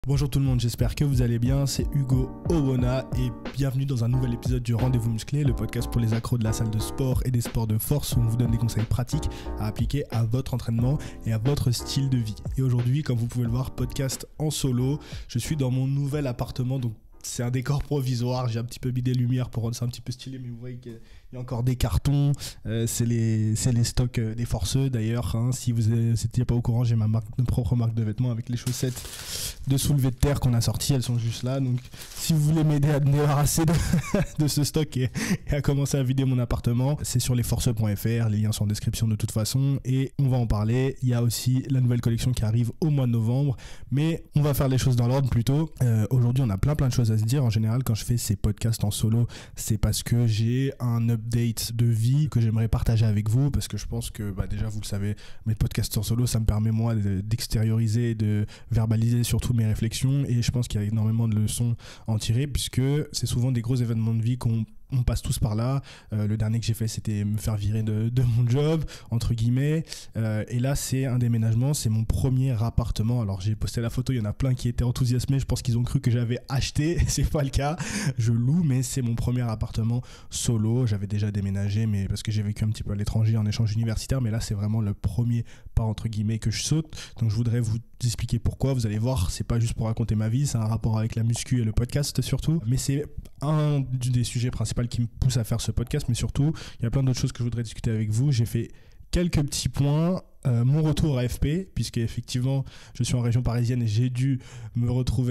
Bonjour tout le monde, j'espère que vous allez bien, c'est Hugo Owona et bienvenue dans un nouvel épisode du Rendez-vous Musclé, le podcast pour les accros de la salle de sport et des sports de force où on vous donne des conseils pratiques à appliquer à votre entraînement et à votre style de vie. Et aujourd'hui, comme vous pouvez le voir, podcast en solo, je suis dans mon nouvel appartement, donc c'est un décor provisoire, j'ai un petit peu mis des lumières pour rendre ça un petit peu stylé, mais vous voyez qu'il y a encore des cartons, c'est les stocks des forceux d'ailleurs, hein. Si vous n'étiez pas au courant, j'ai ma propre marque de vêtements avec les chaussettes de soulevé de terre qu'on a sorties, elles sont juste là, donc si vous voulez m'aider à me débarrasser de ce stock et à commencer à vider mon appartement, c'est sur lesforceux.fr, les liens sont en description de toute façon, et on va en parler. Il y a aussi la nouvelle collection qui arrive au mois de novembre, mais on va faire les choses dans l'ordre plutôt. Aujourd'hui on a plein de choses à se dire. En général, quand je fais ces podcasts en solo, c'est parce que j'ai un update de vie que j'aimerais partager avec vous, parce que je pense que déjà vous le savez, mes podcasts en solo, ça me permet moi d'extérioriser, de verbaliser surtout mes réflexions, et je pense qu'il y a énormément de leçons à en tirer, puisque c'est souvent des gros événements de vie on passe tous par là. Le dernier que j'ai fait, c'était me faire virer de mon job, entre guillemets. Et là, c'est un déménagement. C'est mon premier appartement. Alors, j'ai posté la photo. Il y en a plein qui étaient enthousiasmés. Je pense qu'ils ont cru que j'avais acheté. C'est pas le cas. Je loue, mais c'est mon premier appartement solo. J'avais déjà déménagé, mais parce que j'ai vécu un petit peu à l'étranger en échange universitaire. Mais là, c'est vraiment le premier pas, entre guillemets, que je saute. Donc, je voudrais vous expliquer pourquoi. Vous allez voir, c'est pas juste pour raconter ma vie. C'est un rapport avec la muscu et le podcast surtout. Mais c'est un des sujets principaux qui me pousse à faire ce podcast, mais surtout il y a plein d'autres choses que je voudrais discuter avec vous. J'ai fait quelques petits points, mon retour à FP, puisque effectivement je suis en région parisienne et j'ai dû me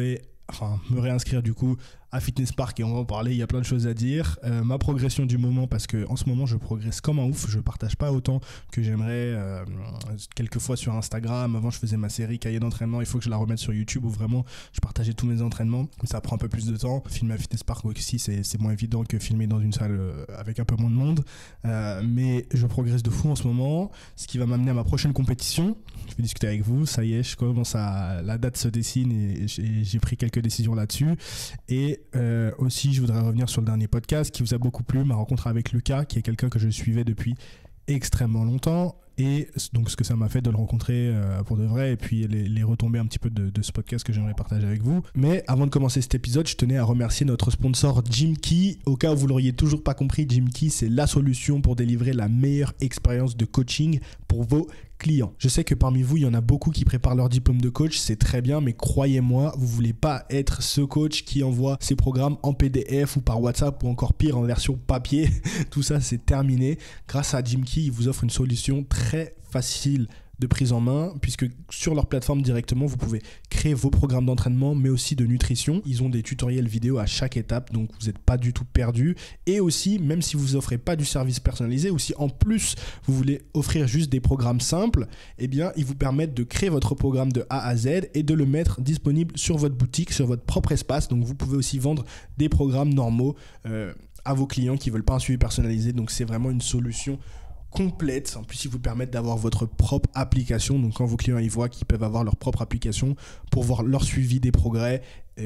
réinscrire du coup à Fitness Park, et on va en parler, il y a plein de choses à dire. Ma progression du moment, parce que en ce moment je progresse comme un ouf, je partage pas autant que j'aimerais. Quelquefois sur Instagram, avant je faisais ma série cahier d'entraînement, il faut que je la remette sur YouTube où vraiment je partageais tous mes entraînements, ça prend un peu plus de temps. Filmer à Fitness Park aussi, c'est moins évident que filmer dans une salle avec un peu moins de monde, mais je progresse de fou en ce moment, ce qui va m'amener à ma prochaine compétition. Je vais discuter avec vous, ça y est, la date se dessine et j'ai pris quelques décisions là-dessus. Et aussi je voudrais revenir sur le dernier podcast qui vous a beaucoup plu, ma rencontre avec Lucas, qui est quelqu'un que je suivais depuis extrêmement longtemps, et donc ce que ça m'a fait de le rencontrer pour de vrai, et puis les retombées un petit peu de ce podcast que j'aimerais partager avec vous. Mais avant de commencer cet épisode, je tenais à remercier notre sponsor Gymkey. Au cas où vous l'auriez toujours pas compris, Gymkey, c'est la solution pour délivrer la meilleure expérience de coaching pour vos clients. Je sais que parmi vous, il y en a beaucoup qui préparent leur diplôme de coach, c'est très bien, mais croyez-moi, vous voulez pas être ce coach qui envoie ses programmes en PDF ou par WhatsApp, ou encore pire, en version papier. Tout ça, c'est terminé. Grâce à Gymkey, ils vous offrent une solution très facile de prise en main, puisque sur leur plateforme directement, vous pouvez créer vos programmes d'entraînement, mais aussi de nutrition. Ils ont des tutoriels vidéo à chaque étape, donc vous n'êtes pas du tout perdu. Et aussi, même si vous offrez pas du service personnalisé, ou si en plus vous voulez offrir juste des programmes simples, eh bien, ils vous permettent de créer votre programme de A à Z et de le mettre disponible sur votre boutique, sur votre propre espace. Donc vous pouvez aussi vendre des programmes normaux à vos clients qui veulent pas un suivi personnalisé. Donc c'est vraiment une solution complète. En plus, ils vous permettent d'avoir votre propre application. Donc quand vos clients y voient qu'ils peuvent avoir leur propre application pour voir leur suivi des progrès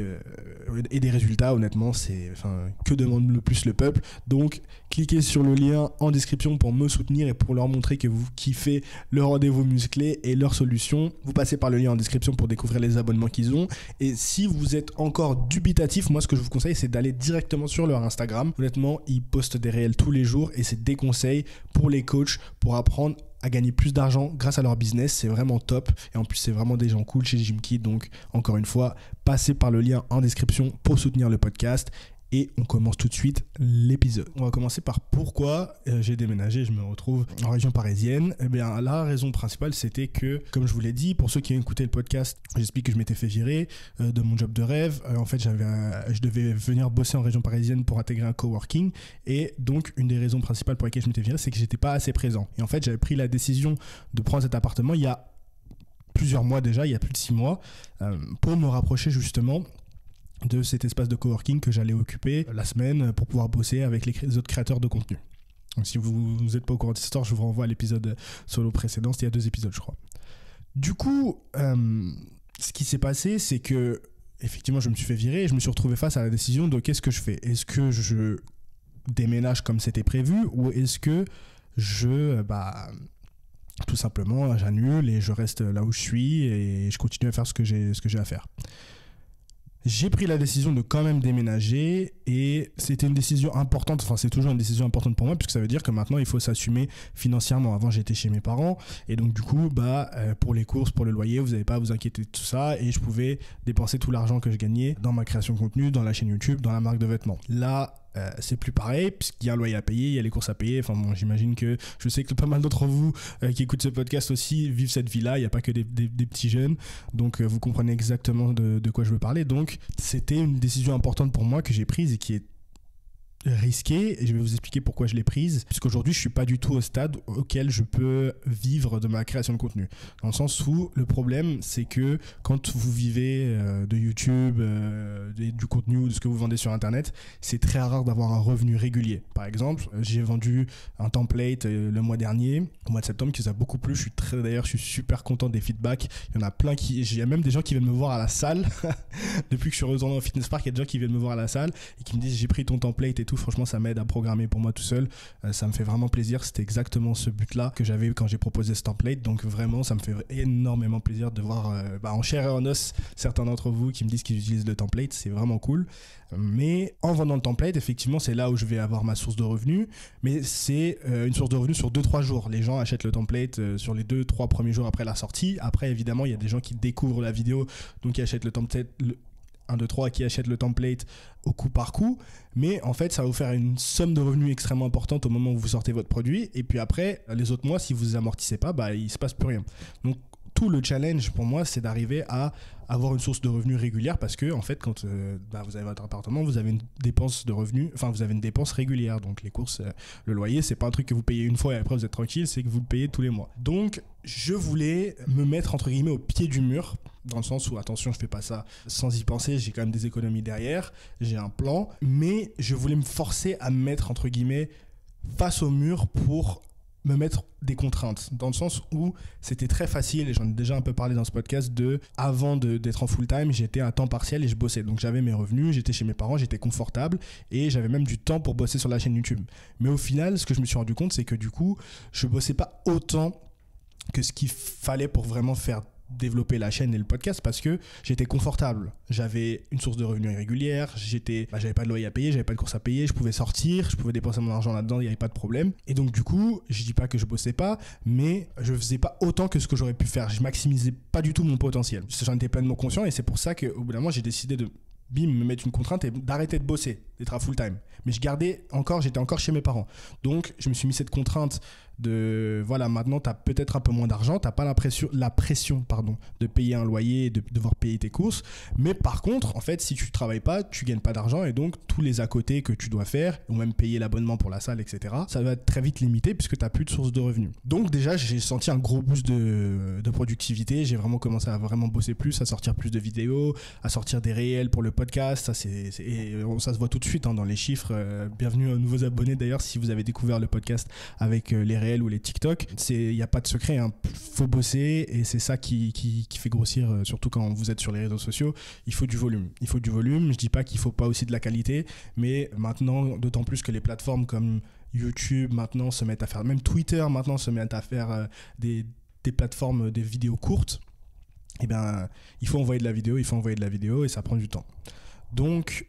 et des résultats, honnêtement, que demande le plus le peuple. Donc cliquez sur le lien en description pour me soutenir et pour leur montrer que vous kiffez le rendez-vous musclé et leur solution. Vous passez par le lien en description pour découvrir les abonnements qu'ils ont. Et si vous êtes encore dubitatif, moi ce que je vous conseille, c'est d'aller directement sur leur Instagram. Honnêtement, ils postent des réels tous les jours et c'est des conseils pour les coachs pour apprendre à gagner plus d'argent grâce à leur business. C'est vraiment top, et en plus c'est vraiment des gens cool chez Gymkey. Donc encore une fois, passez par le lien en description pour soutenir le podcast. Et on commence tout de suite l'épisode. On va commencer par pourquoi j'ai déménagé, je me retrouve en région parisienne. Eh bien, la raison principale, c'était que, comme je vous l'ai dit, pour ceux qui ont écouté le podcast, j'explique que je m'étais fait virer de mon job de rêve. En fait, je devais venir bosser en région parisienne pour intégrer un coworking. Et donc, une des raisons principales pour lesquelles je m'étais viré, c'est que j'étais pas assez présent. Et en fait, j'avais pris la décision de prendre cet appartement il y a plusieurs mois déjà, il y a plus de 6 mois, pour me rapprocher justement de cet espace de coworking que j'allais occuper la semaine pour pouvoir bosser avec les autres créateurs de contenu. Donc si vous n'êtes pas au courant de cette histoire, je vous renvoie à l'épisode solo précédent, c'était il y a 2 épisodes je crois. Du coup, ce qui s'est passé, c'est que effectivement je me suis fait virer et je me suis retrouvé face à la décision de qu'est-ce que je fais. Est-ce que je déménage comme c'était prévu, ou est-ce que tout simplement j'annule et je reste là où je suis et je continue à faire ce que j'ai à faire. j'ai pris la décision de quand même déménager et c'était une décision importante, enfin c'est toujours une décision importante pour moi puisque ça veut dire que maintenant il faut s'assumer financièrement. Avant j'étais chez mes parents et donc du coup pour les courses, pour le loyer, vous n'avez pas à vous inquiéter de tout ça et je pouvais dépenser tout l'argent que je gagnais dans ma création de contenu, dans la chaîne YouTube, dans la marque de vêtements. Là, c'est plus pareil puisqu'il y a un loyer à payer, il y a les courses à payer. Enfin bon, j'imagine que je sais que pas mal d'entre vous qui écoutent ce podcast aussi vivent cette vie-là. Il n'y a pas que des petits jeunes, donc vous comprenez exactement de quoi je veux parler. Donc c'était une décision importante pour moi que j'ai prise et qui est risquée et je vais vous expliquer pourquoi je l'ai prise puisqu'aujourd'hui je suis pas du tout au stade auquel je peux vivre de ma création de contenu, dans le sens où le problème c'est que quand vous vivez de YouTube, du contenu ou de ce que vous vendez sur internet, c'est très rare d'avoir un revenu régulier. Par exemple, j'ai vendu un template le mois dernier, au mois de septembre, qui vous a beaucoup plu. Je suis super content des feedbacks. Il y en a plein il y a même des gens qui viennent me voir à la salle depuis que je suis retourné au Fitness Park. Il y a des gens qui viennent me voir à la salle et qui me disent j'ai pris ton template et tout. Franchement, ça m'aide à programmer pour moi tout seul. Ça me fait vraiment plaisir. C'était exactement ce but-là que j'avais quand j'ai proposé ce template. Donc vraiment, ça me fait énormément plaisir de voir en chair et en os certains d'entre vous qui me disent qu'ils utilisent le template. C'est vraiment cool. Mais en vendant le template, effectivement, c'est là où je vais avoir ma source de revenus. Mais c'est une source de revenus sur 2-3 jours. Les gens achètent le template sur les 2-3 premiers jours après la sortie. Après, évidemment, il y a des gens qui découvrent la vidéo, donc qui achètent le template 1, 2, 3 qui achètent le template au coup par coup, mais en fait ça va vous faire une somme de revenus extrêmement importante au moment où vous sortez votre produit, et puis après les autres mois, si vous amortissez pas, il se passe plus rien. Donc tout le challenge pour moi, c'est d'arriver à avoir une source de revenus régulière, parce que en fait quand vous avez votre appartement, vous avez une dépense de revenus, enfin vous avez une dépense régulière. Donc les courses, le loyer, c'est pas un truc que vous payez une fois et après vous êtes tranquille, c'est que vous le payez tous les mois. Donc je voulais me mettre entre guillemets au pied du mur, dans le sens où attention, je fais pas ça sans y penser, j'ai quand même des économies derrière, j'ai un plan, mais je voulais me forcer à me mettre entre guillemets face au mur pour me mettre des contraintes, dans le sens où c'était très facile, et j'en ai déjà un peu parlé dans ce podcast, avant d'être en full time, j'étais à temps partiel et je bossais, donc j'avais mes revenus, j'étais chez mes parents, j'étais confortable et j'avais même du temps pour bosser sur la chaîne YouTube. Mais au final, ce que je me suis rendu compte, c'est que du coup, je bossais pas autant que ce qu'il fallait pour vraiment faire développer la chaîne et le podcast, parce que j'étais confortable, j'avais une source de revenus régulière, j'avais pas de loyer à payer, j'avais pas de courses à payer, je pouvais sortir, je pouvais dépenser mon argent là-dedans, il n'y avait pas de problème. Et donc du coup, je dis pas que je bossais pas, mais je faisais pas autant que ce que j'aurais pu faire, je maximisais pas du tout mon potentiel. J'en étais pleinement conscient et c'est pour ça qu'au bout d'un moment, j'ai décidé de me mettre une contrainte et d'arrêter de bosser, d'être à full time. Mais j'étais encore chez mes parents. Donc je me suis mis cette contrainte de voilà, maintenant tu as peut-être un peu moins d'argent, tu n'as pas la pression de payer un loyer et de devoir payer tes courses, mais par contre en fait si tu travailles pas, tu gagnes pas d'argent, et donc tous les à côté que tu dois faire, ou même payer l'abonnement pour la salle, etc., ça va être très vite limité puisque tu n'as plus de source de revenus. Donc déjà j'ai senti un gros boost de productivité, j'ai vraiment commencé à vraiment bosser plus, à sortir plus de vidéos, à sortir des réels pour le podcast, ça se voit tout de suite dans les chiffres. Bienvenue aux nouveaux abonnés d'ailleurs si vous avez découvert le podcast avec les réels ou les TikTok. Il n'y a pas de secret, faut bosser, et c'est ça qui fait grossir, surtout quand vous êtes sur les réseaux sociaux. Il faut du volume, je dis pas qu'il faut pas aussi de la qualité, mais maintenant, d'autant plus que les plateformes comme YouTube maintenant se mettent à faire, même Twitter maintenant se mettent à faire des plateformes, des vidéos courtes, et il faut envoyer de la vidéo et ça prend du temps. Donc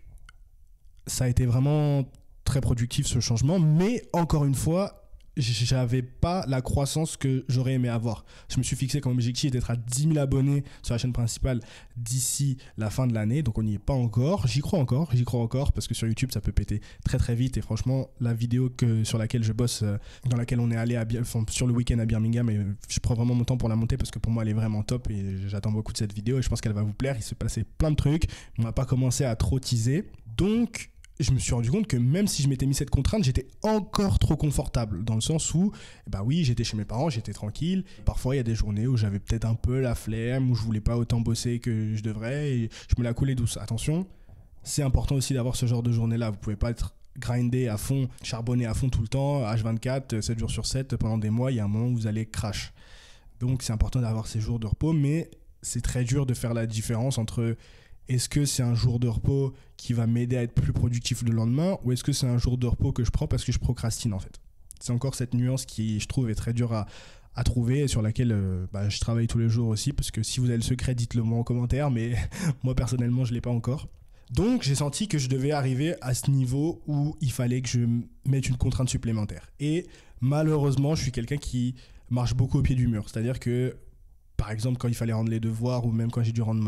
ça a été vraiment très productif ce changement, mais encore une fois, j'avais pas la croissance que j'aurais aimé avoir. Je me suis fixé comme objectif d'être à 10 000 abonnés sur la chaîne principale d'ici la fin de l'année, donc on n'y est pas encore. J'y crois encore parce que sur YouTube ça peut péter très très vite, et franchement la vidéo sur laquelle je bosse, dans laquelle on est allé sur le week-end à Birmingham, et je prends vraiment mon temps pour la monter parce que pour moi elle est vraiment top et j'attends beaucoup de cette vidéo et je pense qu'elle va vous plaire. Il s'est passé plein de trucs, on n'a pas commencé à trop teaser, donc je me suis rendu compte que même si je m'étais mis cette contrainte, j'étais encore trop confortable, dans le sens où, oui, j'étais chez mes parents, j'étais tranquille. Parfois, il y a des journées où j'avais peut-être un peu la flemme, où je voulais pas autant bosser que je devrais, et je me la coulais douce. Attention, c'est important aussi d'avoir ce genre de journée-là. Vous pouvez pas être grindé à fond, charbonné à fond tout le temps, H24, 7 jours sur 7, pendant des mois. Il y a un moment où vous allez crash. Donc, c'est important d'avoir ces jours de repos, mais c'est très dur de faire la différence entre... Est-ce que c'est un jour de repos qui va m'aider à être plus productif le lendemain, ou est-ce que c'est un jour de repos que je prends parce que je procrastine en fait? C'est encore cette nuance qui, je trouve, est très dure à trouver et sur laquelle je travaille tous les jours aussi, parce que si vous avez le secret, dites-le moi en commentaire, mais moi personnellement je l'ai pas encore. Donc j'ai senti que je devais arriver à ce niveau où il fallait que je mette une contrainte supplémentaire. Et malheureusement, je suis quelqu'un qui marche beaucoup au pied du mur. C'est-à-dire que, par exemple, quand il fallait rendre les devoirs ou même quand j'ai dû rendre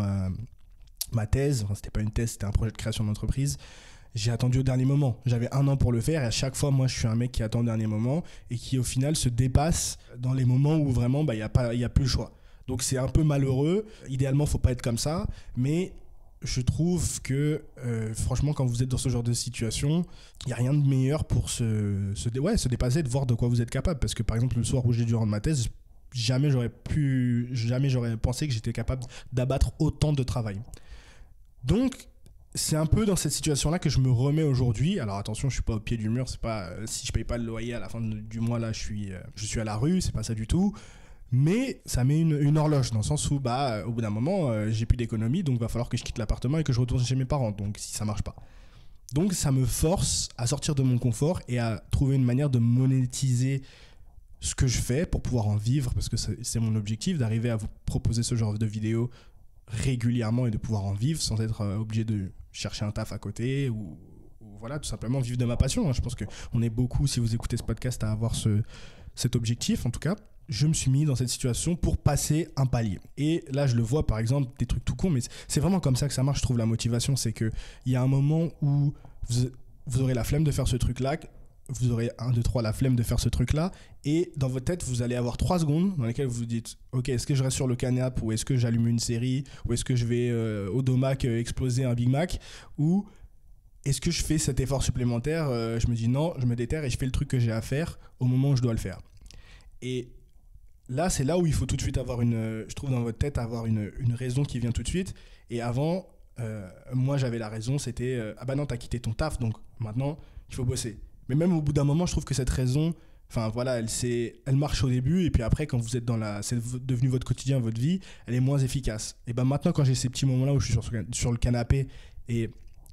ma thèse, enfin c'était pas une thèse, c'était un projet de création d'entreprise, j'ai attendu au dernier moment. J'avais 1 an pour le faire et à chaque fois, moi, je suis un mec qui attend au dernier moment et qui, au final, se dépasse dans les moments où vraiment, il y a plus le choix. Donc, c'est un peu malheureux. Idéalement, il ne faut pas être comme ça. Mais je trouve que, franchement, quand vous êtes dans ce genre de situation, il n'y a rien de meilleur pour se dépasser, de voir de quoi vous êtes capable. Parce que, par exemple, le soir où j'ai dû rendre ma thèse, jamais j'aurais pensé que j'étais capable d'abattre autant de travail. Donc, c'est un peu dans cette situation-là que je me remets aujourd'hui. Alors attention, je suis pas au pied du mur. C'est pas si je paye pas le loyer à la fin du mois là, je suis à la rue. C'est pas ça du tout. Mais ça met une horloge dans le sens où au bout d'un moment, j'ai plus d'économie, donc va falloir que je quitte l'appartement et que je retourne chez mes parents. Donc si ça marche pas, donc ça me force à sortir de mon confort et à trouver une manière de monétiser ce que je fais pour pouvoir en vivre, parce que c'est mon objectif d'arriver à vous proposer ce genre de vidéos régulièrement et de pouvoir en vivre sans être obligé de chercher un taf à côté ou voilà, tout simplement vivre de ma passion. Je pense qu'on est beaucoup, si vous écoutez ce podcast, à avoir cet objectif. En tout cas, je me suis mis dans cette situation pour passer un palier. Et là, je le vois, par exemple, des trucs tout cons, mais c'est vraiment comme ça que ça marche, je trouve, la motivation. C'est qu'il y a un moment où vous aurez la flemme de faire ce truc-là, vous aurez 1, 2, 3 la flemme de faire ce truc-là, et dans votre tête, vous allez avoir 3 secondes dans lesquelles vous vous dites « Ok, est-ce que je reste sur le canapé, ou est-ce que j'allume une série, ou est-ce que je vais au Domac exploser un Big Mac, ou est-ce que je fais cet effort supplémentaire ?» Je me dis non, je me déterre et je fais le truc que j'ai à faire au moment où je dois le faire. Et là, c'est là où il faut tout de suite avoir je trouve dans votre tête, avoir une raison qui vient tout de suite. Et avant, moi j'avais la raison, c'était ah bah non, t'as quitté ton taf, donc maintenant il faut bosser. Mais même au bout d'un moment, je trouve que cette raison, enfin voilà, elle marche au début, et puis après, quand vous êtes c'est devenu votre quotidien, votre vie, elle est moins efficace. Et ben maintenant, quand j'ai ces petits moments-là où je suis sur le canapé et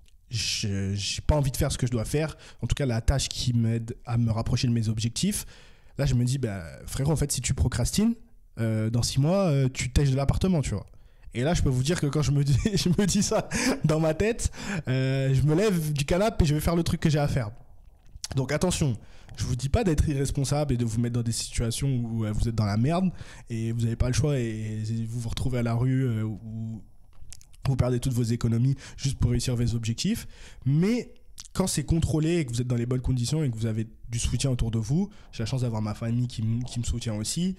j'ai pas envie de faire ce que je dois faire, en tout cas la tâche qui m'aide à me rapprocher de mes objectifs, là je me dis, frérot, en fait, si tu procrastines, dans 6 mois, tu tèches de l'appartement, tu vois. Et là, je peux vous dire que quand je me dis ça dans ma tête, je me lève du canapé et je vais faire le truc que j'ai à faire. Donc attention, je vous dis pas d'être irresponsable et de vous mettre dans des situations où vous êtes dans la merde et vous n'avez pas le choix et vous vous retrouvez à la rue où vous perdez toutes vos économies juste pour réussir vos objectifs. Mais quand c'est contrôlé et que vous êtes dans les bonnes conditions et que vous avez du soutien autour de vous, j'ai la chance d'avoir ma famille qui me soutient aussi,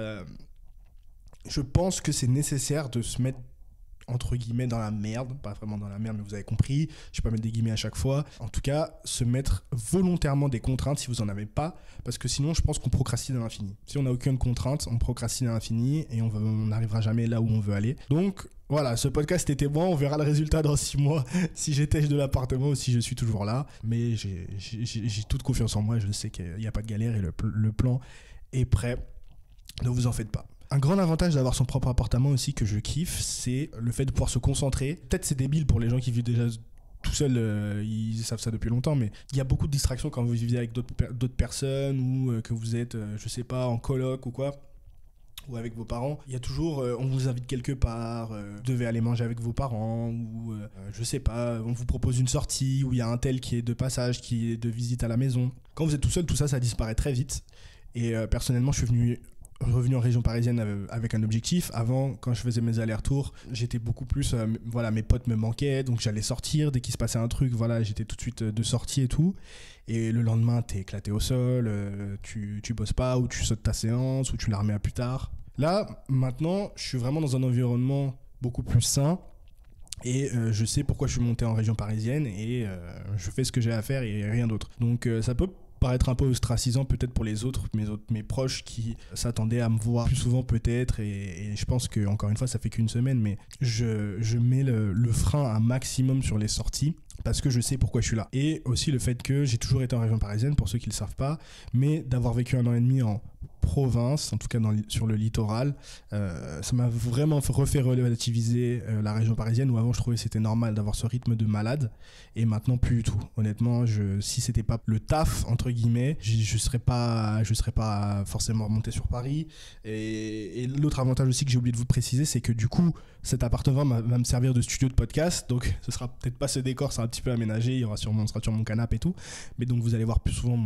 je pense que c'est nécessaire de se mettre entre guillemets dans la merde, pas vraiment dans la merde, mais vous avez compris, je vais pas mettre des guillemets à chaque fois, en tout cas se mettre volontairement des contraintes si vous en avez pas, parce que sinon je pense qu'on procrastine à l'infini. Si on n'a aucune contrainte, on procrastine à l'infini et on n'arrivera jamais là où on veut aller. Donc voilà, ce podcast était bon, on verra le résultat dans 6 mois si j'étais de l'appartement ou si je suis toujours là, mais j'ai toute confiance en moi, je sais qu'il n'y a pas de galère et le plan est prêt, ne vous en faites pas. Un grand avantage d'avoir son propre appartement aussi que je kiffe, c'est le fait de pouvoir se concentrer. Peut-être c'est débile pour les gens qui vivent déjà tout seuls, ils savent ça depuis longtemps, mais il y a beaucoup de distractions quand vous vivez avec d'autres personnes ou que vous êtes, je sais pas, en coloc ou quoi, ou avec vos parents. Il y a toujours, on vous invite quelque part, vous devez aller manger avec vos parents, ou je sais pas, on vous propose une sortie, ou il y a un tel qui est de passage, qui est de visite à la maison. Quand vous êtes tout seul, tout ça, ça disparaît très vite. Et personnellement, je suis revenu en région parisienne avec un objectif. Avant, quand je faisais mes allers-retours, j'étais beaucoup plus, mes potes me manquaient, donc j'allais sortir. Dès qu'il se passait un truc, j'étais tout de suite de sortie et tout. Et le lendemain, t'es éclaté au sol, tu bosses pas, ou tu sautes ta séance, ou tu la remets à plus tard. Là, maintenant, je suis vraiment dans un environnement beaucoup plus sain. Et je sais pourquoi je suis monté en région parisienne et je fais ce que j'ai à faire et rien d'autre. Donc ça peut paraître un peu ostracisant peut-être pour les autres, mes proches qui s'attendaient à me voir plus souvent peut-être, et je pense que encore une fois ça fait qu'une semaine, mais je mets le frein un maximum sur les sorties parce que je sais pourquoi je suis là. Et aussi le fait que j'ai toujours été en région parisienne, pour ceux qui ne le savent pas, mais d'avoir vécu 1 an et demi en province, en tout cas sur le littoral. Ça m'a vraiment refait relativiser la région parisienne, où avant je trouvais que c'était normal d'avoir ce rythme de malade, et maintenant plus du tout. Honnêtement, si c'était pas le taf entre guillemets, je serais pas forcément remonté sur Paris. Et l'autre avantage aussi que j'ai oublié de vous préciser, c'est que du coup cet appartement va me servir de studio de podcast, donc ce sera peut-être pas ce décor, c'est un petit peu aménagé, on sera sur mon canapé et tout, mais donc vous allez voir plus souvent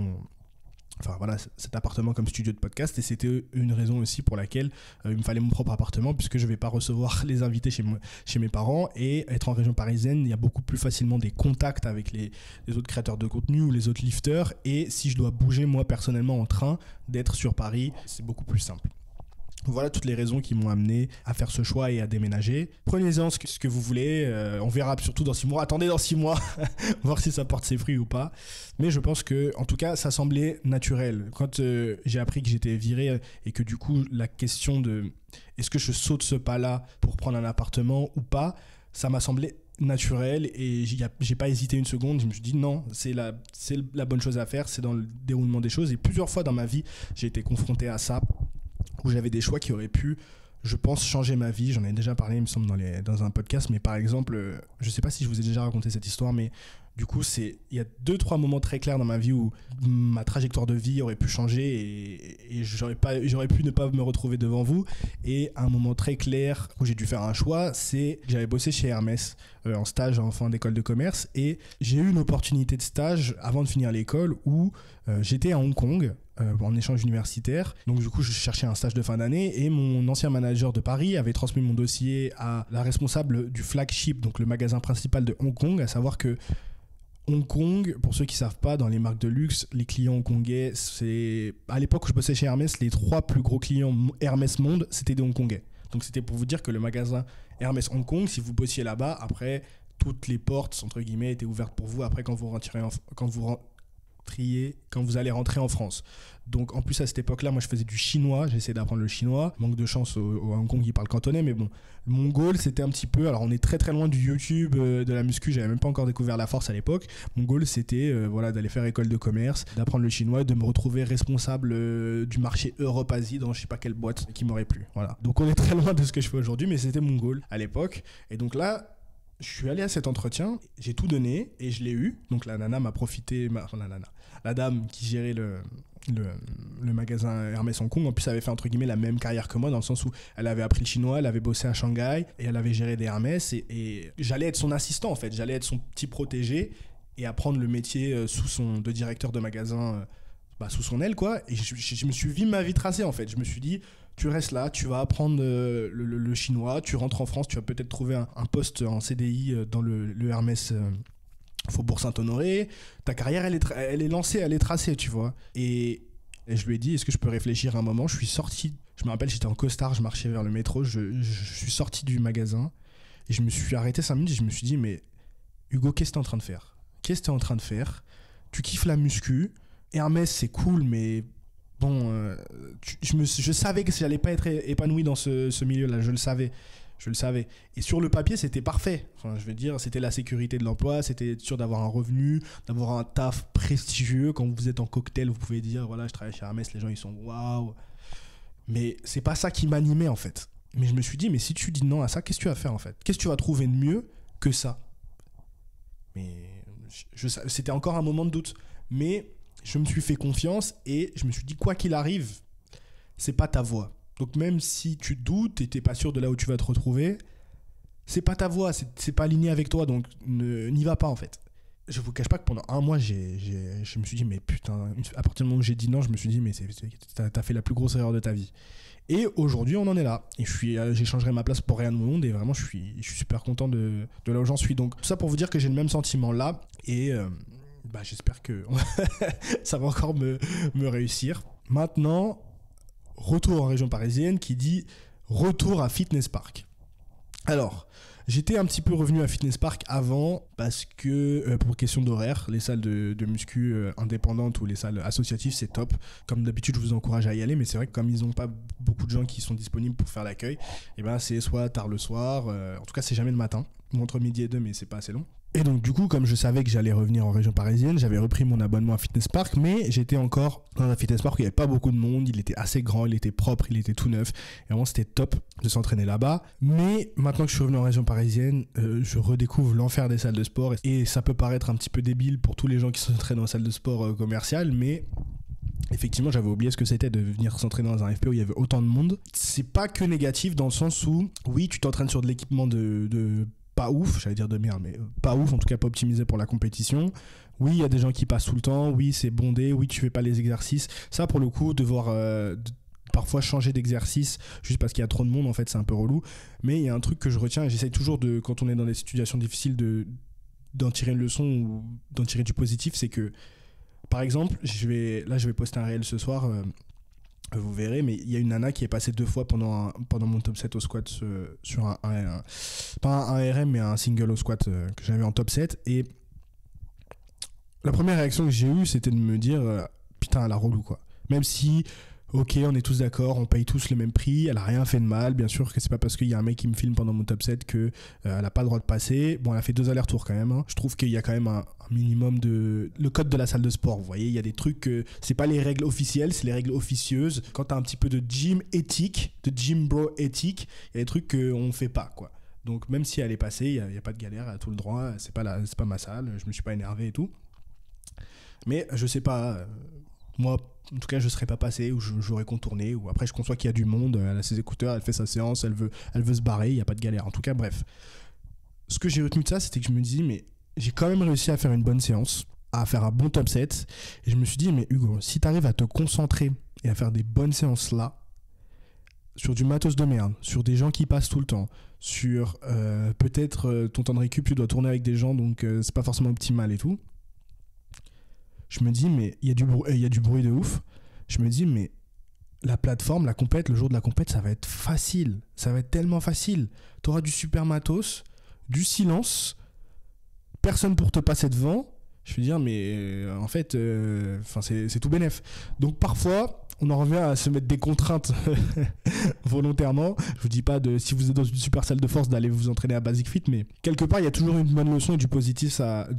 cet appartement comme studio de podcast. Et c'était une raison aussi pour laquelle il me fallait mon propre appartement, puisque je ne vais pas recevoir les invités chez mes parents, et être en région parisienne, il y a beaucoup plus facilement des contacts avec les autres créateurs de contenu ou les autres lifters, et si je dois bouger moi personnellement en train, d'être sur Paris, c'est beaucoup plus simple. Voilà toutes les raisons qui m'ont amené à faire ce choix et à déménager. Prenez-en ce que vous voulez. On verra surtout dans 6 mois. Attendez dans 6 mois, voir si ça porte ses fruits ou pas. Mais je pense que, en tout cas, ça semblait naturel. Quand j'ai appris que j'étais viré et que du coup, la question de est-ce que je saute ce pas-là pour prendre un appartement ou pas, ça m'a semblé naturel, et j'ai pas hésité une seconde. Je me suis dit non, c'est la bonne chose à faire, c'est dans le déroulement des choses. Et plusieurs fois dans ma vie, j'ai été confronté à ça, où j'avais des choix qui auraient pu, je pense, changer ma vie. J'en ai déjà parlé, il me semble, dans un podcast, mais par exemple, je sais pas si je vous ai déjà raconté cette histoire, mais du coup, il y a 2-3 moments très clairs dans ma vie où ma trajectoire de vie aurait pu changer, et j'aurais pu ne pas me retrouver devant vous. Et un moment très clair où j'ai dû faire un choix, c'est que j'avais bossé chez Hermès en stage en fin d'école de commerce, et j'ai eu une opportunité de stage avant de finir l'école où j'étais à Hong Kong en échange universitaire. Donc du coup, je cherchais un stage de fin d'année, et mon ancien manager de Paris avait transmis mon dossier à la responsable du flagship, donc le magasin principal de Hong Kong. À savoir que Hong Kong, pour ceux qui ne savent pas, dans les marques de luxe, les clients hongkongais, à l'époque où je bossais chez Hermès, les 3 plus gros clients Hermès Monde, c'était des Hongkongais. Donc c'était pour vous dire que le magasin Hermès Hong Kong, si vous bossiez là-bas, après, toutes les portes, entre guillemets, étaient ouvertes pour vous après quand vous allez rentrer en France. Donc en plus à cette époque-là, moi je faisais du chinois, j'ai essayé d'apprendre le chinois. Manque de chance, au Hong Kong ils parlent cantonais, mais bon, mon goal c'était un petit peu, alors on est très très loin du YouTube, de la muscu, j'avais même pas encore découvert la force à l'époque. Mon goal c'était d'aller faire école de commerce, d'apprendre le chinois, de me retrouver responsable du marché Europe-Asie dans je sais pas quelle boîte qui m'aurait plu. Voilà. Donc on est très loin de ce que je fais aujourd'hui, mais c'était mon goal à l'époque. Et donc là, je suis allé à cet entretien, j'ai tout donné et je l'ai eu. Donc la nana m'a profité, la dame qui gérait le magasin Hermès Hong Kong, en plus elle avait fait entre guillemets la même carrière que moi, dans le sens où elle avait appris le chinois, elle avait bossé à Shanghai et elle avait géré des Hermès, et j'allais être son assistant en fait, j'allais être son petit protégé et apprendre le métier de directeur de magasin sous son aile quoi. Et je me suis vu ma vie tracée en fait. Je me suis dit, tu restes là, tu vas apprendre le chinois, tu rentres en France, tu vas peut-être trouver un poste en CDI dans le Hermès Faubourg Saint-Honoré, ta carrière elle est lancée, elle est tracée, tu vois. Et je lui ai dit, est-ce que je peux réfléchir un moment? Je suis sorti, je me rappelle, j'étais en costard, je marchais vers le métro, je suis sorti du magasin et je me suis arrêté 5 minutes et je me suis dit, mais Hugo, qu'est-ce que t'es en train de faire? Tu kiffes la muscu, Hermès c'est cool, mais bon, je savais que j'allais pas être épanoui dans ce milieu-là, je le savais. Et sur le papier, c'était parfait. Enfin, je veux dire, c'était la sécurité de l'emploi, c'était être sûr d'avoir un revenu, d'avoir un taf prestigieux. Quand vous êtes en cocktail, vous pouvez dire, voilà, je travaille chez Hermès, les gens, ils sont waouh. Mais c'est pas ça qui m'animait, en fait. Mais je me suis dit, mais si tu dis non à ça, qu'est-ce que tu vas faire, en fait? Qu'est-ce que tu vas trouver de mieux que ça? Mais c'était encore un moment de doute. Mais je me suis fait confiance et je me suis dit, quoi qu'il arrive, c'est pas ta voie. Donc même si tu doutes et t'es pas sûr de là où tu vas te retrouver, c'est pas ta voie, c'est pas aligné avec toi, donc n'y va pas en fait. Je vous cache pas que pendant un mois, je me suis dit, mais putain, à partir du moment où j'ai dit non, je me suis dit, mais t'as fait la plus grosse erreur de ta vie. Et aujourd'hui, on en est là. Et j'échangerai ma place pour rien au monde, et vraiment, je suis super content de là où j'en suis. Donc tout ça pour vous dire que j'ai le même sentiment là, et j'espère que ça va encore me réussir. Maintenant, retour en région parisienne, qui dit retour à Fitness Park. Alors, j'étais un petit peu revenu à Fitness Park avant parce que pour question d'horaire, les salles de muscu indépendantes ou les salles associatives, c'est top. Comme d'habitude, je vous encourage à y aller, mais c'est vrai que comme ils n'ont pas beaucoup de gens qui sont disponibles pour faire l'accueil, et c'est soit tard le soir, en tout cas c'est jamais le matin. ou entre midi et 2, mais c'est pas assez long. Et donc du coup, comme je savais que j'allais revenir en région parisienne, j'avais repris mon abonnement à Fitness Park, mais j'étais encore dans un Fitness Park où il n'y avait pas beaucoup de monde, il était assez grand, il était propre, il était tout neuf, et vraiment c'était top de s'entraîner là-bas. Mais maintenant que je suis revenu en région parisienne, je redécouvre l'enfer des salles de sport, et ça peut paraître un petit peu débile pour tous les gens qui s'entraînent en salle de sport commerciale, mais effectivement, j'avais oublié ce que c'était de venir s'entraîner dans un FP où il y avait autant de monde. C'est pas que négatif dans le sens où, oui, tu t'entraînes sur de l'équipement de pas ouf, j'allais dire de merde, mais pas ouf, en tout cas pas optimisé pour la compétition. Oui, il y a des gens qui passent tout le temps, oui, c'est bondé, oui, tu fais pas les exercices. Ça, pour le coup, devoir parfois changer d'exercice juste parce qu'il y a trop de monde, en fait, c'est un peu relou. Mais il y a un truc que je retiens, et j'essaye toujours, quand on est dans des situations difficiles, d'en tirer une leçon ou d'en tirer du positif, c'est que, par exemple, je vais poster un réel ce soir, vous verrez, mais il y a une nana qui est passée 2 fois pendant mon top 7 au squat sur pas un RM, mais un single au squat que j'avais en top 7. Et la première réaction que j'ai eue, c'était de me dire putain, elle a relou, quoi. Même si, ok, on est tous d'accord, on paye tous le même prix, elle a rien fait de mal. Bien sûr que c'est pas parce qu'il y a un mec qui me filme pendant mon top 7 que elle a pas le droit de passer. Bon, elle a fait 2 allers-retours quand même, hein. Je trouve qu'il y a quand même un minimum le code de la salle de sport. Vous voyez, il y a des trucs c'est pas les règles officielles, c'est les règles officieuses. Quand t'as un petit peu de gym éthique, de gym bro éthique, il y a des trucs qu'on fait pas, quoi. Donc même si elle est passée, il y a pas de galère, elle a tout le droit. C'est pas ma salle, je me suis pas énervé et tout. Mais je sais pas. Moi, en tout cas, je serais pas passé ou j'aurais contourné. Ou après, je conçois qu'il y a du monde, elle a ses écouteurs, elle fait sa séance, elle veut se barrer, il n'y a pas de galère. En tout cas, bref. Ce que j'ai retenu de ça, c'était que je me dis, mais j'ai quand même réussi à faire une bonne séance, à faire un bon top 7. Et je me suis dit, mais Hugo, si tu arrives à te concentrer et à faire des bonnes séances là, sur du matos de merde, sur des gens qui passent tout le temps, sur peut-être ton temps de récup, tu dois tourner avec des gens, donc c'est pas forcément optimal et tout. Je me dis, mais il y a du bruit de ouf. Je me dis, mais la plateforme, la compète, le jour de la compète, ça va être facile. Ça va être tellement facile. Tu auras du super matos, du silence, personne pour te passer devant. Je veux dire, mais en fait, c'est tout bénef. Donc parfois, on en revient à se mettre des contraintes volontairement. Je vous dis pas si vous êtes dans une super salle de force d'aller vous entraîner à Basic Fit, mais quelque part il y a toujours une bonne leçon et du positif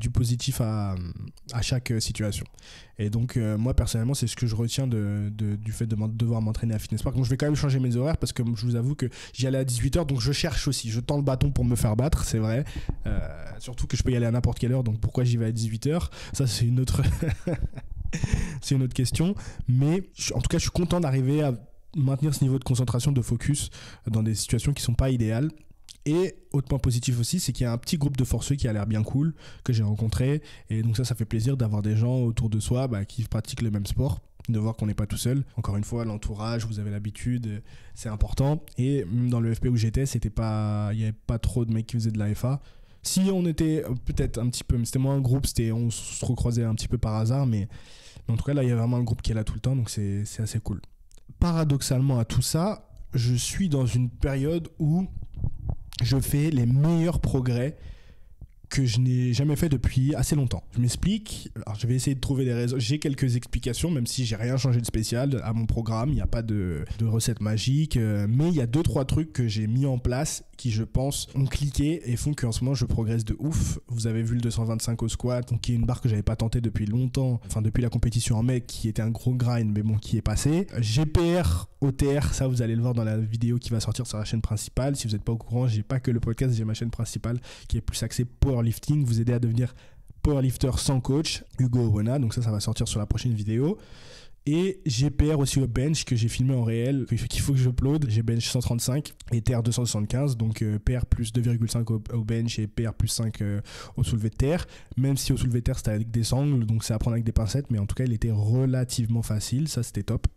à chaque situation. Et donc moi personnellement c'est ce que je retiens du fait de devoir m'entraîner à Fitness Park. Donc je vais quand même changer mes horaires parce que je vous avoue que j'y allais à 18h, donc je cherche aussi, je tends le bâton pour me faire battre, c'est vrai. Surtout que je peux y aller à n'importe quelle heure, donc pourquoi j'y vais à 18h, ça c'est une autre c'est une autre question, mais en tout cas je suis content d'arriver à maintenir ce niveau de concentration, de focus dans des situations qui sont pas idéales. Et autre point positif aussi, c'est qu'il y a un petit groupe de forceux qui a l'air bien cool, que j'ai rencontré, et donc ça fait plaisir d'avoir des gens autour de soi qui pratiquent le même sport, de voir qu'on n'est pas tout seul. Encore une fois, l'entourage, vous avez l'habitude, c'est important. Et même dans le FP où j'étais, il n'y avait pas trop de mecs qui faisaient de la FA. Si on était peut-être un petit peu, mais c'était moins un groupe, on se recroisait un petit peu par hasard, mais en tout cas là il y a vraiment un groupe qui est là tout le temps, donc c'est assez cool. Paradoxalement à tout ça, je suis dans une période où je fais les meilleurs progrès que je n'ai jamais fait depuis assez longtemps. Je m'explique. Alors, je vais essayer de trouver des raisons. J'ai quelques explications, même si j'ai rien changé de spécial à mon programme. Il n'y a pas de recette magique, mais il y a 2-3 trucs que j'ai mis en place qui, je pense, ont cliqué et font qu'en ce moment, je progresse de ouf. Vous avez vu le 225 au squat, donc qui est une barre que j'avais pas tentée depuis longtemps, enfin depuis la compétition en mec, qui était un gros grind, mais bon, qui est passé. GPR, OTR, ça vous allez le voir dans la vidéo qui va sortir sur la chaîne principale. Si vous n'êtes pas au courant, j'ai pas que le podcast, j'ai ma chaîne principale qui est plus axée powerlifting, vous aider à devenir powerlifter sans coach, Hugo Owona, donc ça va sortir sur la prochaine vidéo. Et GPR aussi au bench que j'ai filmé en réel, qu'il faut que je upload. J'ai bench 135 et TR 275, donc PR plus 2,5 au bench et PR plus 5 au soulevé de terre. Même si au soulevé de terre c'était avec des sangles, donc c'est à prendre avec des pincettes, mais en tout cas il était relativement facile, ça c'était top.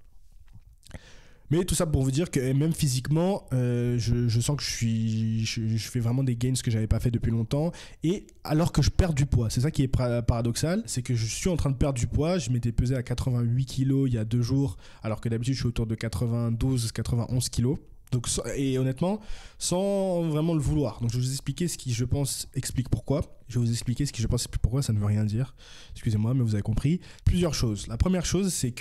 Mais tout ça pour vous dire que même physiquement, je sens que je fais vraiment des gains que j'avais pas fait depuis longtemps. Et alors que je perds du poids, c'est ça qui est paradoxal, c'est que je suis en train de perdre du poids. Je m'étais pesé à 88 kilos il y a 2 jours, alors que d'habitude je suis autour de 92-91 kilos. Donc, et honnêtement, sans vraiment le vouloir. Donc je vais vous expliquer ce qui, je pense, explique pourquoi. Je vais vous expliquer ce qui, je pense, explique pourquoi. Ça ne veut rien dire. Excusez-moi, mais vous avez compris. Plusieurs choses. La première chose, c'est que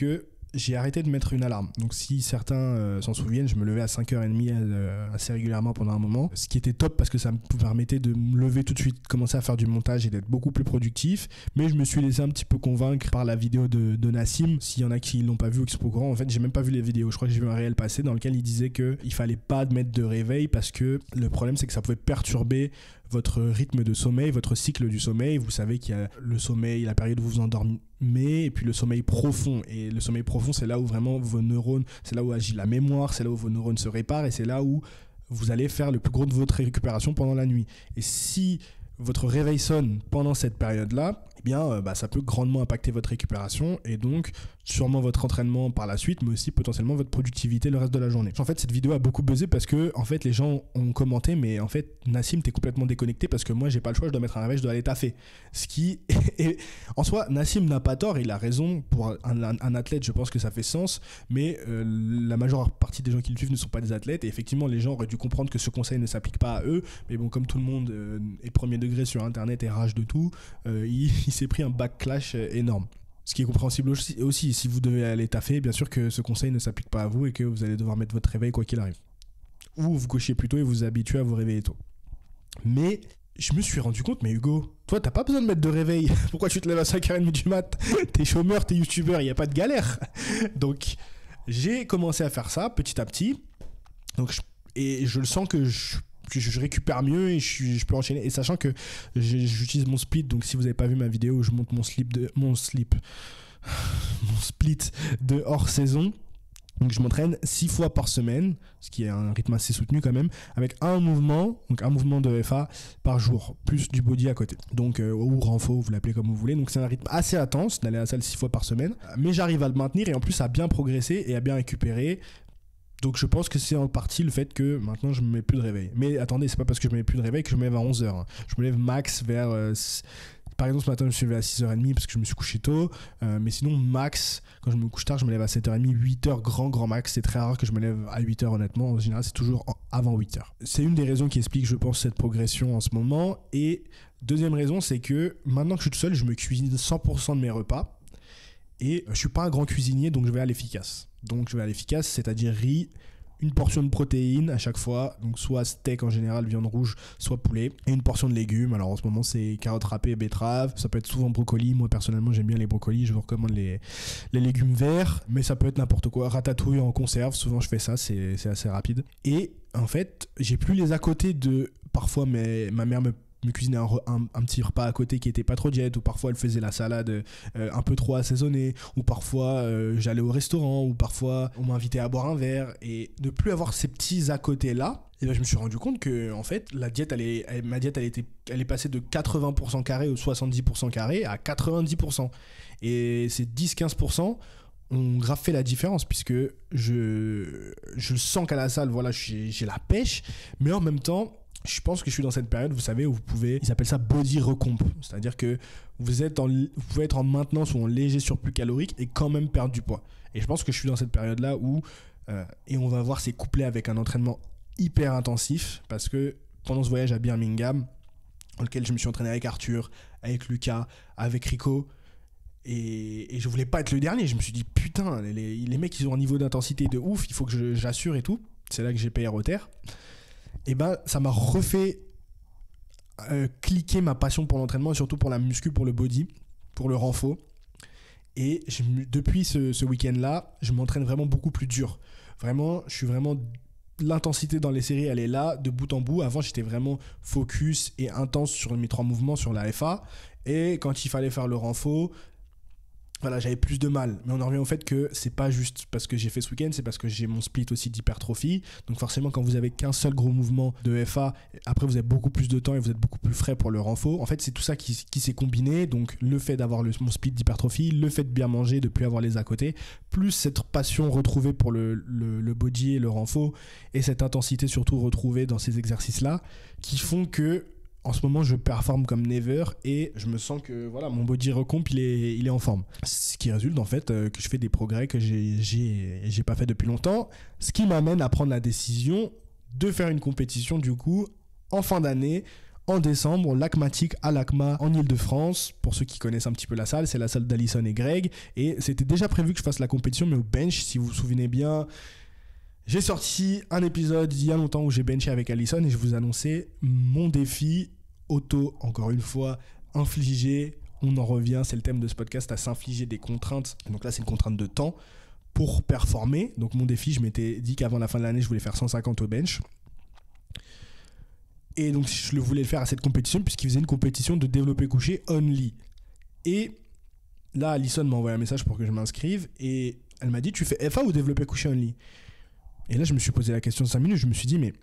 j'ai arrêté de mettre une alarme. Donc si certains s'en souviennent, je me levais à 5h30 assez régulièrement pendant un moment. Ce qui était top parce que ça me permettait de me lever tout de suite, commencer à faire du montage et d'être beaucoup plus productif. Mais je me suis laissé un petit peu convaincre par la vidéo de Nassim. S'il y en a qui l'ont pas vu ou qui sont pas au courant, en fait j'ai même pas vu les vidéos. Je crois que j'ai vu un réel passer dans lequel il disait qu'il fallait pas mettre de réveil parce que le problème c'est que ça pouvait perturber votre rythme de sommeil, votre cycle du sommeil. Vous savez qu'il y a le sommeil, la période où vous vous endormez, et puis le sommeil profond. Et le sommeil profond, c'est là où vraiment vos neurones, c'est là où agit la mémoire, c'est là où vos neurones se réparent, et c'est là où vous allez faire le plus gros de votre récupération pendant la nuit. Et si votre réveil sonne pendant cette période-là, eh bien, ça peut grandement impacter votre récupération et donc sûrement votre entraînement par la suite, mais aussi potentiellement votre productivité le reste de la journée. En fait, cette vidéo a beaucoup buzzé parce que en fait, les gens ont commenté, mais en fait, Nassim, t'es complètement déconnecté parce que moi, j'ai pas le choix, je dois mettre un réveil, je dois aller taffer. Ce qui est... En soi, Nassim n'a pas tort, il a raison. Pour un athlète, je pense que ça fait sens, mais la majeure partie des gens qui le suivent ne sont pas des athlètes et effectivement, les gens auraient dû comprendre que ce conseil ne s'applique pas à eux, mais bon, comme tout le monde est premier degré sur Internet et rage de tout, il s'est pris un backlash énorme. Ce qui est compréhensible aussi, si vous devez aller taffer, bien sûr que ce conseil ne s'applique pas à vous et que vous allez devoir mettre votre réveil quoi qu'il arrive. Ou vous couchez plus tôt et vous vous habituez à vous réveiller tôt. Mais je me suis rendu compte, mais Hugo, toi t'as pas besoin de mettre de réveil. Pourquoi tu te lèves à 5h30 du mat? T'es chômeur, t'es youtubeur, y a pas de galère. Donc j'ai commencé à faire ça petit à petit. Donc je le sens que je récupère mieux et je peux enchaîner. Et sachant que j'utilise mon split, donc si vous n'avez pas vu ma vidéo où je monte mon split de hors saison, donc je m'entraîne 6 fois par semaine, ce qui est un rythme assez soutenu quand même, avec un mouvement de FA par jour, plus du body à côté. Donc ou renfo, vous l'appelez comme vous voulez. Donc c'est un rythme assez intense d'aller à la salle 6 fois par semaine, mais j'arrive à le maintenir et en plus à bien progresser et à bien récupérer. Donc je pense que c'est en partie le fait que maintenant je me mets plus de réveil. Mais attendez, c'est pas parce que je me mets plus de réveil que je me lève à 11h. Je me lève max vers... par exemple ce matin je me suis levé à 6h30 parce que je me suis couché tôt. Mais sinon max, quand je me couche tard, je me lève à 7h30, 8h grand max. C'est très rare que je me lève à 8h honnêtement. En général c'est toujours avant 8h. C'est une des raisons qui explique je pense cette progression en ce moment. Et deuxième raison c'est que maintenant que je suis tout seul, je me cuisine 100% de mes repas. Et je suis pas un grand cuisinier, donc je vais à l'efficace. C'est-à-dire riz, une portion de protéines à chaque fois, donc soit steak en général, viande rouge, soit poulet, et une portion de légumes. Alors en ce moment c'est carottes râpées, betteraves, ça peut être souvent brocoli. Moi personnellement j'aime bien les brocolis, je vous recommande les légumes verts, mais ça peut être n'importe quoi. Ratatouille en conserve, souvent je fais ça, c'est assez rapide. Et en fait j'ai plus les à côté de parfois ma mère me cuisiner un petit repas à côté qui était pas trop diète, ou parfois elle faisait la salade un peu trop assaisonnée, ou parfois j'allais au restaurant, ou parfois on m'invitait à boire un verre, et de plus avoir ces petits à côté là, et ben je me suis rendu compte que en fait ma diète elle est passée de 80% carré ou 70% carré à 90%, et ces 10-15% ont grave fait la différence, puisque je sens qu'à la salle voilà j'ai la pêche, mais en même temps je pense que je suis dans cette période, vous savez, où ils appellent ça body recomp. C'est-à-dire que vous pouvez être en maintenance ou en léger surplus calorique et quand même perdre du poids. Et je pense que je suis dans cette période-là où, et on va voir, c'est couplé avec un entraînement hyper intensif, parce que pendant ce voyage à Birmingham, dans lequel je me suis entraîné avec Arthur, avec Lucas, avec Rico, et je voulais pas être le dernier. Je me suis dit, putain, les mecs, ils ont un niveau d'intensité de ouf, il faut que j'assure et tout. C'est là que j'ai payé Rotter. Et ben ça m'a refait cliquer ma passion pour l'entraînement et surtout pour la muscu, pour le body, pour le renfo. Et depuis ce week-end-là, je m'entraîne vraiment beaucoup plus dur. Vraiment, l'intensité dans les séries, elle est là, de bout en bout. Avant, j'étais vraiment focus et intense sur mes 3 mouvements, sur la FA. Et quand il fallait faire le renfo, voilà, j'avais plus de mal. Mais on en revient au fait que c'est pas juste parce que j'ai fait ce week-end, c'est parce que j'ai mon split aussi d'hypertrophie. Donc forcément, quand vous avez qu'un seul gros mouvement de FA, après vous avez beaucoup plus de temps et vous êtes beaucoup plus frais pour le renfo. En fait, c'est tout ça qui s'est combiné. Donc le fait d'avoir mon split d'hypertrophie, le fait de bien manger, de plus avoir les à côté, plus cette passion retrouvée pour le body et le renfo, et cette intensité surtout retrouvée dans ces exercices-là, qui font que en ce moment, je performe comme never et je me sens que voilà, mon body recomp, il est en forme. Ce qui résulte en fait que je fais des progrès que j'ai pas fait depuis longtemps. Ce qui m'amène à prendre la décision de faire une compétition du coup en fin d'année en décembre, l'Acmatic à l'ACMA en Ile-de-France. Pour ceux qui connaissent un petit peu la salle, c'est la salle d'Alison et Greg. Et c'était déjà prévu que je fasse la compétition, mais au bench, si vous vous souvenez bien, j'ai sorti un épisode il y a longtemps où j'ai benché avec Alison et je vous annonçais mon défi encore une fois, infligé. On en revient, c'est le thème de ce podcast, à s'infliger des contraintes. Donc là, c'est une contrainte de temps pour performer. Donc mon défi, je m'étais dit qu'avant la fin de l'année, je voulais faire 150 au bench. Et donc, je voulais le faire à cette compétition puisqu'il faisait une compétition de développé couché only. Et là, Alison m'a envoyé un message pour que je m'inscrive. Et elle m'a dit, tu fais FA ou développé couché only? Et là, je me suis posé la question de 5 minutes. Je me suis dit, mais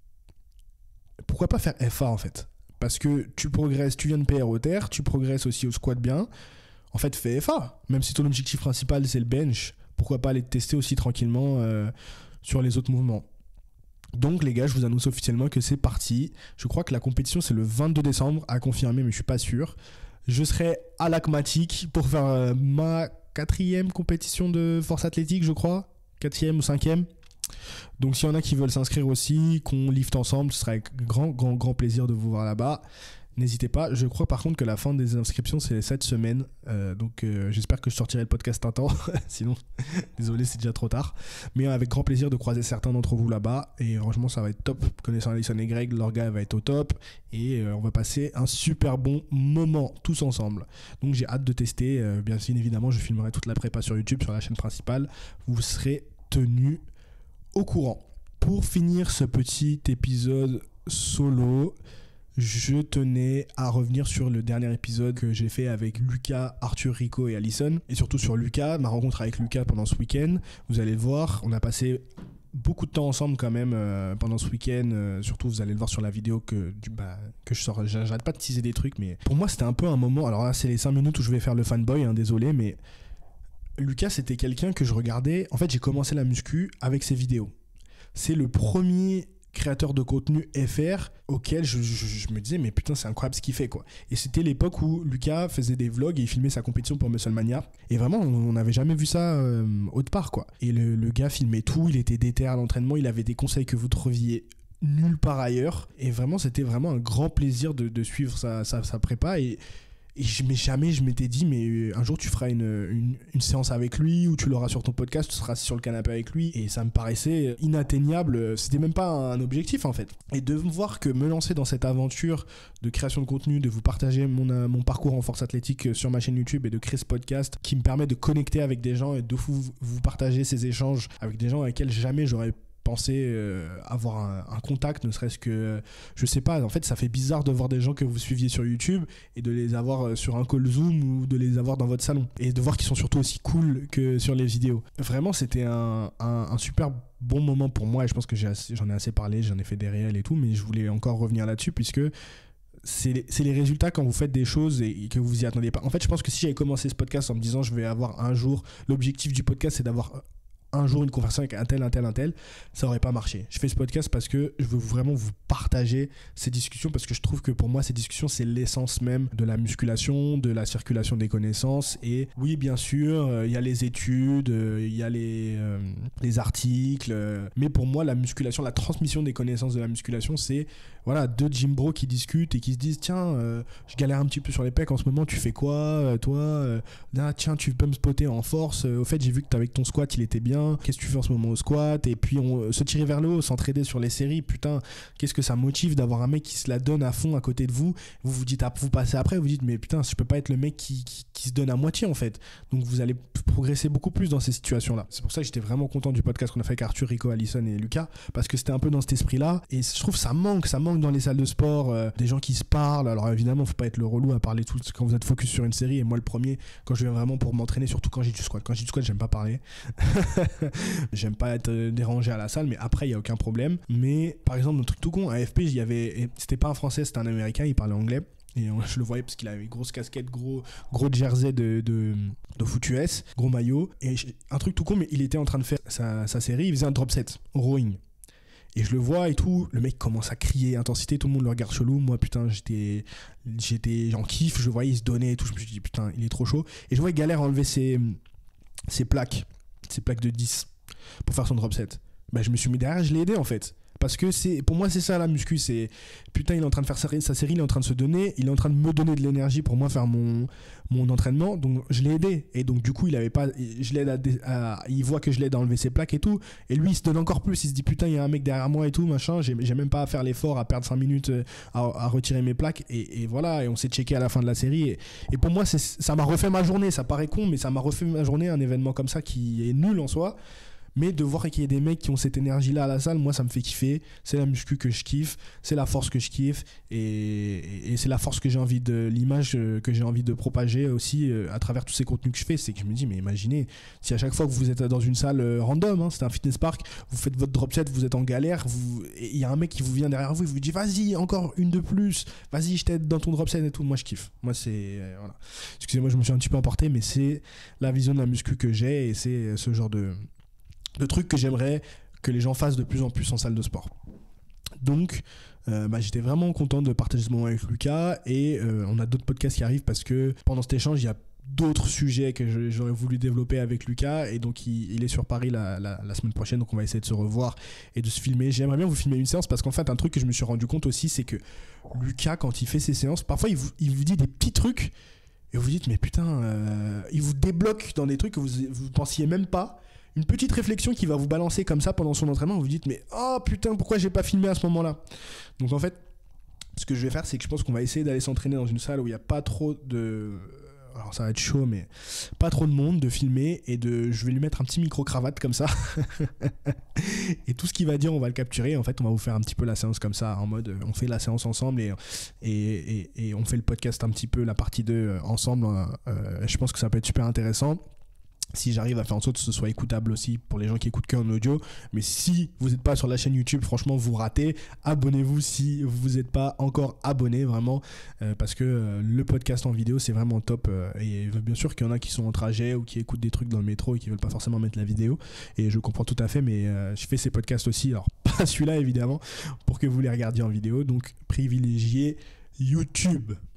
pourquoi pas faire FA en fait? Parce que tu progresses, tu viens de PR au terre, tu progresses aussi au squat bien. En fait, fais FA. Même si ton objectif principal, c'est le bench, pourquoi pas aller te tester aussi tranquillement sur les autres mouvements. Donc les gars, je vous annonce officiellement que c'est parti. Je crois que la compétition c'est le 22 décembre, à confirmer mais je suis pas sûr. Je serai à l'Acmatic pour faire ma 4e compétition de force athlétique, je crois. 4e ou 5e. Donc s'il y en a qui veulent s'inscrire aussi, qu'on lift ensemble, ce sera avec grand plaisir de vous voir là-bas. N'hésitez pas. Je crois par contre que la fin des inscriptions c'est cette semaine. Donc j'espère que je sortirai le podcast un temps. Sinon, désolé, c'est déjà trop tard. Mais avec grand plaisir de croiser certains d'entre vous là-bas. Et franchement, ça va être top. Connaissant Alison et Greg, leur gars va être au top. Et on va passer un super bon moment tous ensemble. Donc j'ai hâte de tester. Bien évidemment, je filmerai toute la prépa sur YouTube, sur la chaîne principale. Vous serez tenus au courant. Pour finir ce petit épisode solo, je tenais à revenir sur le dernier épisode que j'ai fait avec Lucas, Arthur, Rico et Alison. Et surtout sur Lucas, ma rencontre avec Lucas pendant ce week-end. Vous allez le voir, on a passé beaucoup de temps ensemble quand même pendant ce week-end. Surtout, vous allez le voir sur la vidéo que je sors. J'arrête pas de teaser des trucs, mais pour moi, c'était un peu un moment... Alors là, c'est les 5 minutes où je vais faire le fanboy, hein, désolé, mais Lucas, c'était quelqu'un que je regardais... En fait, j'ai commencé la muscu avec ses vidéos. C'est le premier créateur de contenu FR auquel je me disais mais putain c'est incroyable ce qu'il fait quoi. Et c'était l'époque où Lucas faisait des vlogs et il filmait sa compétition pour Musclemania et vraiment on n'avait jamais vu ça autre part quoi. Et le gars filmait tout, il était déter à l'entraînement, il avait des conseils que vous trouviez nulle part ailleurs et vraiment c'était vraiment un grand plaisir de suivre sa prépa et jamais je m'étais dit mais un jour tu feras une séance avec lui ou tu l'auras sur ton podcast, tu seras assis sur le canapé avec lui et ça me paraissait inatteignable, c'était même pas un objectif en fait. Et de voir que me lancer dans cette aventure de création de contenu, de vous partager mon parcours en force athlétique sur ma chaîne YouTube et de créer ce podcast qui me permet de connecter avec des gens et de vous partager ces échanges avec des gens avec lesquels jamais j'aurais penser avoir un contact, ne serait-ce que je sais pas, en fait ça fait bizarre de voir des gens que vous suiviez sur YouTube et de les avoir sur un call Zoom ou de les avoir dans votre salon et de voir qu'ils sont surtout aussi cool que sur les vidéos. Vraiment c'était un super bon moment pour moi et je pense que j'en ai assez parlé, j'en ai fait des réels et tout, mais je voulais encore revenir là-dessus puisque c'est les résultats quand vous faites des choses et que vous y attendez pas. En fait je pense que si j'avais commencé ce podcast en me disant je vais avoir un jour, l'objectif du podcast c'est d'avoir un jour une conversation avec un tel, ça aurait pas marché. Je fais ce podcast parce que je veux vraiment vous partager ces discussions parce que je trouve que pour moi ces discussions c'est l'essence même de la musculation, de la circulation des connaissances. Et oui bien sûr il y a les études, il y a les articles, mais pour moi la musculation, la transmission des connaissances de la musculation c'est voilà deux gym bros qui discutent et qui se disent tiens je galère un petit peu sur les pecs en ce moment, tu fais quoi toi là tiens tu peux me spotter en force, au fait j'ai vu que avec ton squat il était bien, qu'est-ce que tu fais en ce moment au squat, et puis se tirer vers le haut, s'entraider sur les séries, putain qu'est-ce que ça motive d'avoir un mec qui se la donne à fond à côté de vous, vous dites vous passez après, vous dites mais putain je peux pas être le mec qui se donne à moitié en fait, donc vous allez progresser beaucoup plus dans ces situations là. C'est pour ça que j'étais vraiment content du podcast qu'on a fait avec Arthur, Rico, Alison et Lucas parce que c'était un peu dans cet esprit là et je trouve ça manque dans les salles de sport, des gens qui se parlent. Alors évidemment faut pas être le relou à parler tout quand vous êtes focus sur une série et moi le premier quand je viens vraiment pour m'entraîner, surtout quand j'ai du squat j'aime pas parler j'aime pas être dérangé à la salle, mais après il y a aucun problème. Mais par exemple un truc tout con, à AFP c'était pas un français, c'était un américain, il parlait anglais et je le voyais parce qu'il avait grosse casquette, gros jersey de foot US, gros maillot, et un truc tout con, mais il était en train de faire sa série, il faisait un drop set au rowing. Et je le vois et tout, le mec commence à crier, intensité, tout le monde le regarde chelou. Moi, putain, j'étais en kiff, je voyais, il se donnait et tout. Je me suis dit, putain, il est trop chaud. Et je vois, il galère à enlever ses plaques de 10 pour faire son drop set. Bah, je me suis mis derrière, je l'ai aidé en fait. parce que pour moi c'est ça la muscu, c'est putain, il est en train de faire sa série, il est en train de se donner, il est en train de me donner de l'énergie pour moi faire mon entraînement, donc je l'ai aidé, et donc du coup il avait pas, je l'aide il voit que je l'aide à enlever ses plaques et tout, et lui il se donne encore plus, il se dit putain, il y a un mec derrière moi et tout machin, j'ai même pas à faire l'effort, à perdre 5 minutes à retirer mes plaques, et voilà, et on s'est checké à la fin de la série, et pour moi ça m'a refait ma journée, ça paraît con mais ça m'a refait ma journée, un événement comme ça qui est nul en soi. Mais de voir qu'il y a des mecs qui ont cette énergie-là à la salle, moi ça me fait kiffer. C'est la muscu que je kiffe, c'est la force que je kiffe, et c'est la force que j'ai envie l'image que j'ai envie de propager aussi à travers tous ces contenus que je fais. C'est que je me dis, mais imaginez, si à chaque fois que vous êtes dans une salle random, c'est un fitness park, vous faites votre drop set, vous êtes en galère, et il y a un mec qui vous vient derrière vous et vous dit, vas-y, encore une de plus, vas-y, je t'aide dans ton drop set et tout. Moi je kiffe. Moi c'est. Voilà. Excusez-moi, je me suis un petit peu emporté, mais c'est la vision de la muscu que j'ai, et c'est ce genre de trucs que j'aimerais que les gens fassent de plus en plus en salle de sport. Donc j'étais vraiment content de partager ce moment avec Lucas, et on a d'autres podcasts qui arrivent parce que pendant cet échange il y a d'autres sujets que j'aurais voulu développer avec Lucas, et donc il est sur Paris la semaine prochaine, donc on va essayer de se revoir et de se filmer. J'aimerais bien vous filmer une séance, parce qu'en fait un truc que je me suis rendu compte aussi, c'est que Lucas, quand il fait ses séances, parfois il vous dit des petits trucs et vous dites mais putain, il vous débloque dans des trucs que vous pensiez même pas. Une petite réflexion qui va vous balancer comme ça pendant son entraînement, vous vous dites mais oh putain, pourquoi j'ai pas filmé à ce moment-là. Donc en fait ce que je vais faire, c'est que je pense qu'on va essayer d'aller s'entraîner dans une salle où il n'y a pas trop de, alors ça va être chaud, mais pas trop de monde, de filmer, et je vais lui mettre un petit micro-cravate comme ça et tout ce qu'il va dire on va le capturer. En fait on va vous faire un petit peu la séance comme ça, en mode on fait la séance ensemble, et on fait le podcast un petit peu, la partie 2 ensemble. Je pense que ça peut être super intéressant, si j'arrive à faire en sorte que ce soit écoutable aussi pour les gens qui écoutent qu'en audio. Mais si vous n'êtes pas sur la chaîne YouTube, franchement vous ratez. Abonnez-vous si vous n'êtes pas encore abonné, vraiment, parce que le podcast en vidéo c'est vraiment top, et bien sûr qu'il y en a qui sont en trajet ou qui écoutent des trucs dans le métro et qui veulent pas forcément mettre la vidéo, et je comprends tout à fait, mais je fais ces podcasts aussi, alors pas celui-là évidemment, pour que vous les regardiez en vidéo, donc privilégiez YouTube.